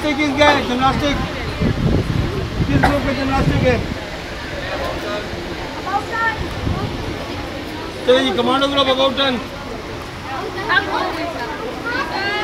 Gymnastic किस गए? Gymnastic किस ग्रुप में जिमनास्टिक है? चलिए जी, कमांडो ग्रुप अबाउट टर्न।